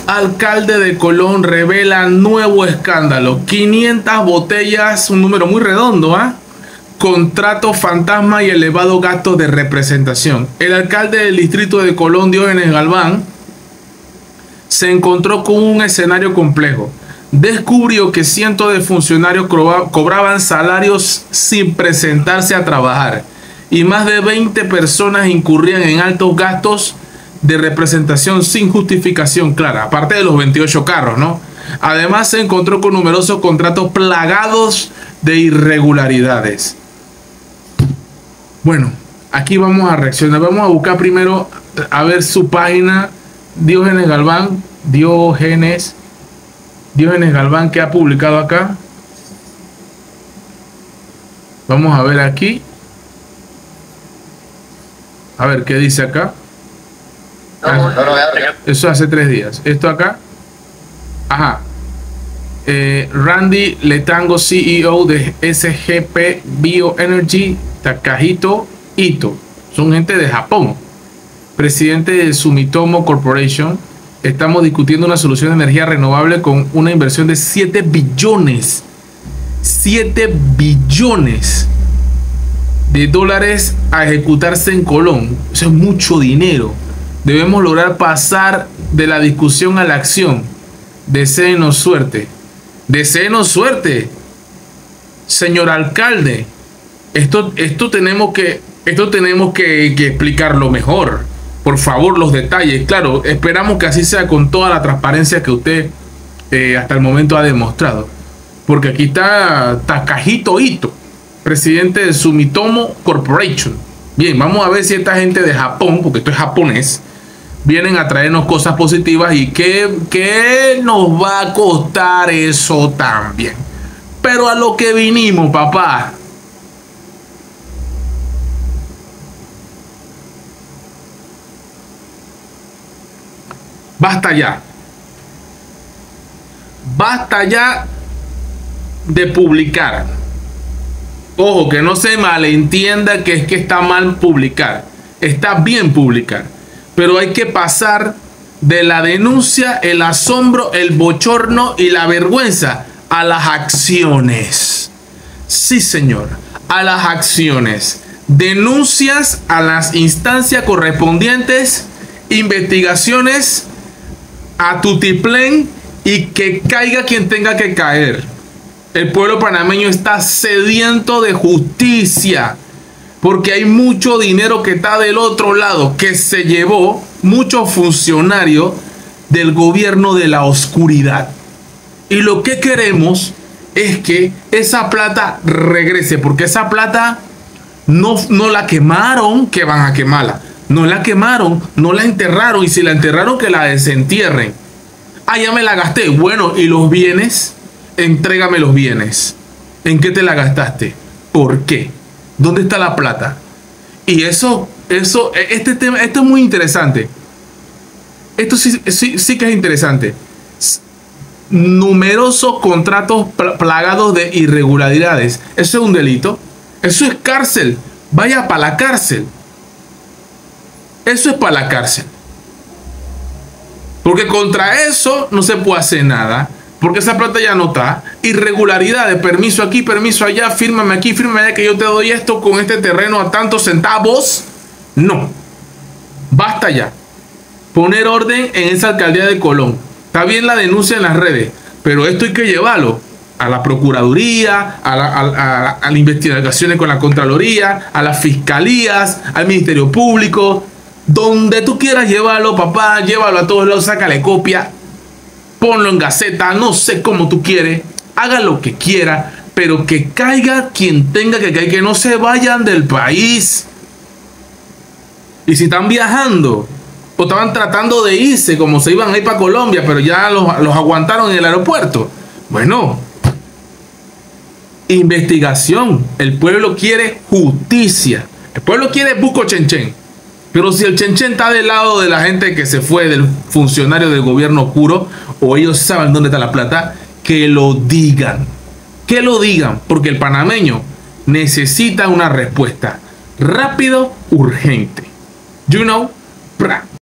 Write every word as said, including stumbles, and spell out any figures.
Alcalde de Colón revela nuevo escándalo. quinientas botellas, un número muy redondo, ¿ah? ¿eh? Contrato fantasma y elevado gasto de representación. El alcalde del distrito de Colón, Diógenes Galván, se encontró con un escenario complejo. Descubrió que cientos de funcionarios cobraban salarios sin presentarse a trabajar y más de veinte personas incurrían en altos gastos de representación sin justificación clara, aparte de los veintiocho carros, ¿no? Además se encontró con numerosos contratos plagados de irregularidades. Bueno, aquí vamos a reaccionar. Vamos a buscar primero a ver su página. Diógenes Galván, Diógenes, Diógenes Galván, que ha publicado acá. Vamos a ver aquí. A ver qué dice acá. Ah, eso hace tres días. Esto acá. Ajá. Eh, Randy Letango, C E O de S G P Bioenergy, Takahito Ito. Son gente de Japón. Presidente de Sumitomo Corporation. Estamos discutiendo una solución de energía renovable con una inversión de siete billones. siete billones de dólares a ejecutarse en Colón. Eso es mucho dinero. Debemos lograr pasar de la discusión a la acción. Deséenos suerte. Deséenos suerte, señor alcalde. Esto, esto tenemos que, esto tenemos que, que explicarlo mejor. Por favor, los detalles. Claro, esperamos que así sea con toda la transparencia que usted eh, hasta el momento ha demostrado. Porque aquí está Takahito Ito, presidente de Sumitomo Corporation. Bien, vamos a ver si esta gente de Japón, porque esto es japonés, vienen a traernos cosas positivas y qué, qué nos va a costar eso también. Pero a lo que vinimos, papá. Basta ya. Basta ya de publicar. Ojo, que no se malentienda que es que está mal publicar. Está bien publicar. Pero hay que pasar de la denuncia, el asombro, el bochorno y la vergüenza a las acciones. Sí, señor, a las acciones. Denuncias a las instancias correspondientes, investigaciones a tutiplén y que caiga quien tenga que caer. El pueblo panameño está sediento de justicia. Porque hay mucho dinero que está del otro lado, que se llevó mucho funcionario del gobierno de la oscuridad. Y lo que queremos es que esa plata regrese, porque esa plata no, no la quemaron, que van a quemarla. No la quemaron, no la enterraron, y si la enterraron, que la desentierren. Ah, ya me la gasté. Bueno, ¿y los bienes? Entrégame los bienes. ¿En qué te la gastaste? ¿Por qué? ¿Dónde está la plata? Y eso, eso, este tema, esto es muy interesante. Esto sí, sí, sí que es interesante. Numerosos contratos plagados de irregularidades. Eso es un delito. Eso es cárcel. Vaya para la cárcel. Eso es para la cárcel. Porque contra eso no se puede hacer nada. Porque esa plata ya no está. Irregularidades, permiso aquí, permiso allá, fírmame aquí, fírmame allá, que yo te doy esto con este terreno a tantos centavos. No. Basta ya. Poner orden en esa alcaldía de Colón. Está bien la denuncia en las redes, pero esto hay que llevarlo a la Procuraduría, a, la, a, a, a las investigaciones con la Contraloría, a las fiscalías, al Ministerio Público. Donde tú quieras llevarlo, papá, llévalo a todos lados, sácale copia. Ponlo en Gaceta, no sé cómo tú quieres, haga lo que quiera, pero que caiga quien tenga que caer, que no se vayan del país. Y si están viajando, o estaban tratando de irse, como se iban a ir para Colombia, pero ya los, los aguantaron en el aeropuerto. Bueno, investigación. El pueblo quiere justicia. El pueblo quiere buco chenchen. Pero si el chenchen está del lado de la gente que se fue, del funcionario del gobierno oscuro, o ellos saben dónde está la plata, que lo digan. Que lo digan, porque el panameño necesita una respuesta rápido, urgente. You know, pra.